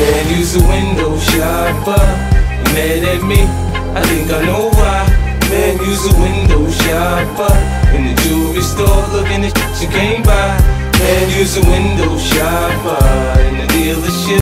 Man, you's a window shopper. You mad at me? I think I know why. Man, you's a window shopper. In the jewelry store looking at shit you can't buy. Man, you's a window shopper. In the dealership